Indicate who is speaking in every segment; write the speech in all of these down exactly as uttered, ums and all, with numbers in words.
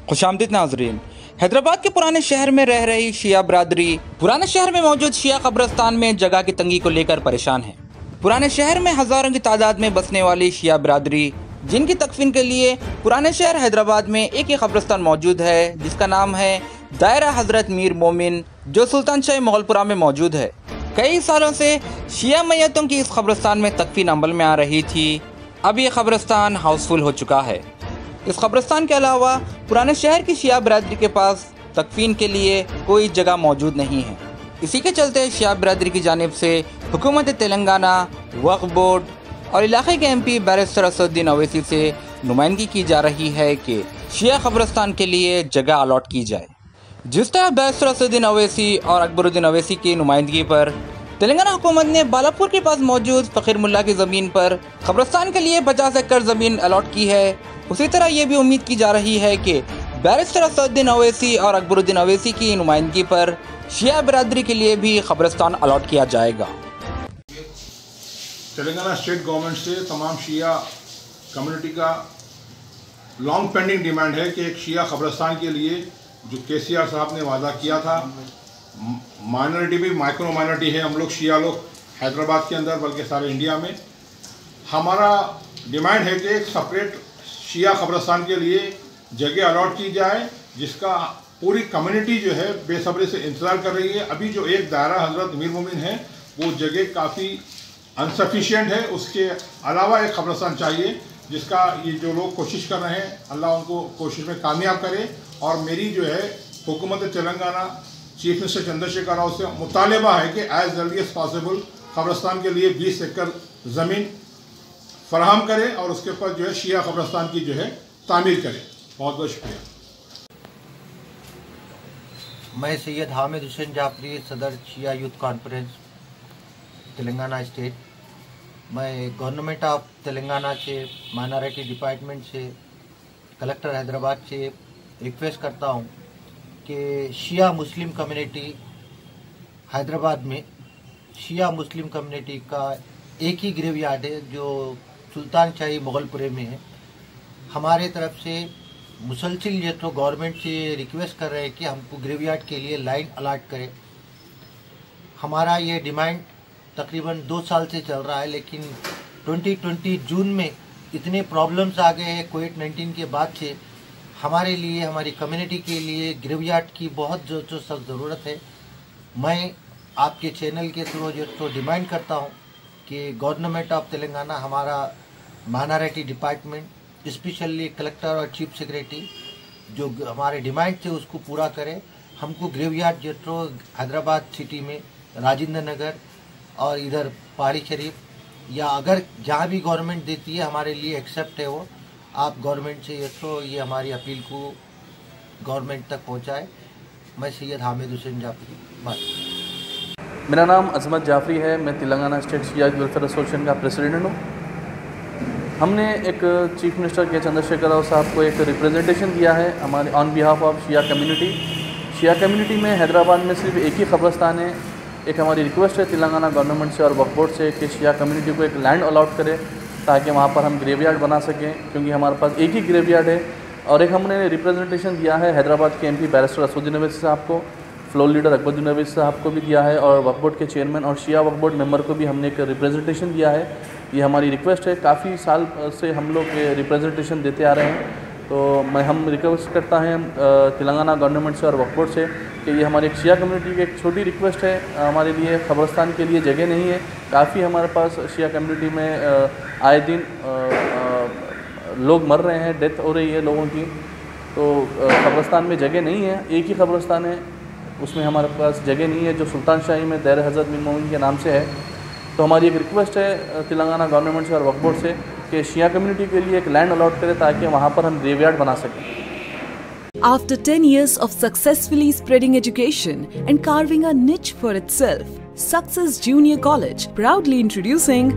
Speaker 1: खुशामदीद नाजरीन। हैदराबाद के पुराने शहर में रह रही शिया बरादरी पुराने शहर में मौजूद शिया कब्रिस्तान में जगह की तंगी को लेकर परेशान है। पुराने शहर में हजारों की तादाद में बसने वाली शिया बरादरी जिनकी तकफीन के लिए पुराने शहर हैदराबाद में एक ही कब्रिस्तान मौजूद है जिसका नाम है दायरा हजरत मीर मोमिन, जो सुल्तान शाही मोगलपुरा में मौजूद है। कई सालों से शिया मैयतों की इस कब्रिस्तान में तकफीन अमल में आ रही थी। अब ये कब्रिस्तान हाउसफुल हो चुका है। इस कब्रिस्तान के अलावा पुराने शहर की शिया बरादरी के पास तकफीन के लिए कोई जगह मौजूद नहीं है। इसी के चलते शिया बरादरी की जानिब से हुकूमत तेलंगाना, वक्फ बोर्ड और इलाके के M P barrister Asaduddin Owaisi से नुमाइंदगी की जा रही है कि शिया कब्रिस्तान के लिए जगह अलॉट की जाए। जिस तरह बैरिस्टर असदुद्दीन अवैसी और अकबरुद्दीन अवैसी की नुमाइंदगी पर तेलंगाना हुकूमत ने बालापुर के पास मौजूद फ़कीर मुल्ला की ज़मीन पर कब्रिस्तान के लिए पचास एकड़ ज़मीन अलॉट की है, उसी तरह ये भी उम्मीद की जा रही है कि बैरिस्टर असदुद्दीन अवैसी और अकबरुद्दीन अवैसी की नुमाइंदगी पर शिया बरादरी के लिए भी कब्रिस्तान अलॉट किया जाएगा।
Speaker 2: तेलंगाना स्टेट गवर्नमेंट से तमाम शिया कम्युनिटी का लॉन्ग पेंडिंग डिमांड है कि एक शिया कब्रिस्तान के लिए जो के सी आर साहब ने वादा किया था, माइनॉरिटी भी माइक्रो माइनॉरिटी है हम लोग शिया लोग हैदराबाद के अंदर बल्कि सारे इंडिया में, हमारा डिमांड है कि एक सेपरेट शिया कब्रिस्तान के लिए जगह अलॉट की जाए, जिसका पूरी कम्युनिटी जो है बेसब्री से इंतज़ार कर रही है। अभी जो एक दायरा हजरत मीर मोमिन है वो जगह काफ़ी अनसफिशिएंट है, उसके अलावा एक कब्रिस्तान चाहिए जिसका ये जो लोग कोशिश कर रहे हैं अल्लाह उनको कोशिश में कामयाब करे। और मेरी जो है हुकूमत तेलंगाना चीफ मिनिस्टर चंद्रशेखर राव से मुतालबा है कि एज जल्दी एज पॉसिबल कब्रिस्तान के लिए बीस एकड़ ज़मीन फराहम करे और उसके ऊपर जो है शिया कब्रिस्तान की जो है तामीर करे। बहुत बहुत शुक्रिया।
Speaker 3: मैं सैयद हामिद हुसैन जाफरी, सदर शिया यूथ कॉन्फ्रेंस तेलंगाना स्टेट। मैं गवर्नमेंट ऑफ तेलंगाना से माइनॉरिटी डिपार्टमेंट से कलेक्टर हैदराबाद से रिक्वेस्ट करता हूं कि शिया मुस्लिम कम्युनिटी हैदराबाद में शिया मुस्लिम कम्युनिटी का एक ही ग्रेवयार्ड है जो सुल्तान शाही मोगलपुरे में है। हमारे तरफ से मुसलसिल ये तो गवर्नमेंट से रिक्वेस्ट कर रहे हैं कि हमको ग्रेवयार्ड के लिए लाइन अलॉट करें। हमारा ये डिमांड तकरीबन दो साल से चल रहा है, लेकिन ट्वेंटी ट्वेंटी जून में इतने प्रॉब्लम्स आ गए हैं कोविड नाइन्टीन के बाद से, हमारे लिए हमारी कम्युनिटी के लिए ग्रेवयार्ड की बहुत जो जो सख्त ज़रूरत है। मैं आपके चैनल के थ्रू जो तो डिमांड करता हूँ कि गवर्नमेंट ऑफ तेलंगाना हमारा माइनॉरिटी डिपार्टमेंट स्पेशली कलेक्टर और चीफ सेक्रेटरी जो हमारे डिमांड थे उसको पूरा करे। हमको ग्रेवयार्ड जो तो हैदराबाद सिटी में राजेंद्र नगर और इधर पहाड़ी शरीफ या अगर जहाँ भी गवर्नमेंट देती है हमारे लिए एक्सेप्ट है, वो आप गवर्नमेंट से ये तो ये हमारी अपील को गवर्नमेंट तक पहुँचाए। मैं सैयद हामिद हुसैन जाफरी बात।
Speaker 4: मेरा नाम अजमत जाफरी है, मैं तेलंगाना स्टेट शिया वेलफेयर एसोसिएशन का प्रेसिडेंट हूँ। हमने एक चीफ मिनिस्टर के चंद्रशेखर राव साहब को एक रिप्रेजेंटेशन दिया है हमारे ऑन बिहाफ ऑफ शिया कम्युनिटी। शिया कम्युनिटी में हैदराबाद में सिर्फ एक ही कब्रिस्तान है। एक हमारी रिक्वेस्ट है तेलंगाना गवर्नमेंट से और वक्फ बोर्ड से कि शिया कम्युनिटी को एक लैंड अलॉट करे ताकि वहाँ पर हम ग्रेवयार्ड बना सकें, क्योंकि हमारे पास एक ही ग्रेवयार्ड है। और एक हमने रिप्रेजेंटेशन दिया है हैदराबाद के M P barrister Asaduddin Owaisi साहब को, फ्लोर लीडर अकबरुद्दीन अवैसी साहब को भी दिया है और वक्फ बोर्ड के चेयरमैन और शिया वक्फ बोर्ड मेंबर को भी हमने एक रिप्रेजेंटेशन दिया है। ये हमारी रिक्वेस्ट है, काफ़ी साल से हम लोग रिप्रेजेंटेशन देते आ रहे हैं। तो मैं हम रिक्वेस्ट करता है तेलंगाना गवर्नमेंट से और वक्फ बोर्ड से कि ये हमारी एक शिया कम्युनिटी की एक छोटी रिक्वेस्ट है, हमारे लिए कब्रिस्तान के लिए जगह नहीं है। काफ़ी हमारे पास शिया कम्युनिटी में आए दिन लोग मर रहे हैं, डेथ हो रही है लोगों की, तो कब्रिस्तान में जगह नहीं है। एक ही कब्रिस्तान है, उसमें हमारे पास जगह नहीं है जो सुल्तान शाही में दायरा हजरत मीर मोमिन के नाम से है। तो हमारी एक रिक्वेस्ट है तेलंगाना गवर्नमेंट से और वक्फ बोर्ड से कि शिया कम्युनिटी के लिए एक लैंड अलॉट करें ताकि वहाँ पर हम ग्रेवयार्ड बना सकें।
Speaker 5: After ten years of successfully spreading education and carving a niche for itself, Success Junior College proudly introducing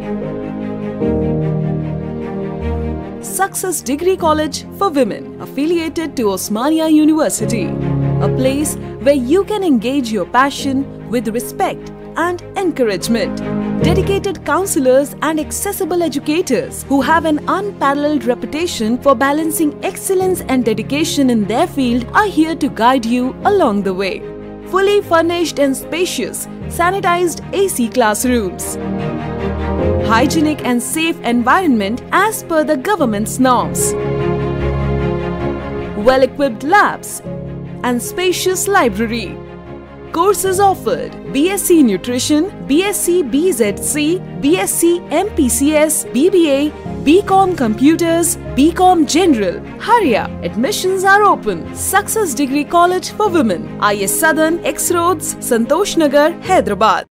Speaker 5: Success Degree College for Women, affiliated to Osmania University, a place where you can engage your passion with respect and encouragement. Dedicated counselors and accessible educators who have an unparalleled reputation for balancing excellence and dedication in their field are here to guide you along the way. Fully furnished and spacious, sanitized A C classrooms. Hygienic and safe environment as per the government's norms. Well-equipped labs and spacious library. Courses offered: B S c Nutrition, B S c B Z C, B S c M P C S, B B A, B Com Computers, B Com General. Hurry up! Admissions are open. Success Degree College for Women, I S Southern, X Roads, Santosh Nagar, Hyderabad.